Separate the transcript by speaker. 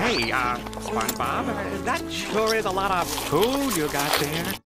Speaker 1: Hey, SpongeBob, that sure is a lot of food you got there.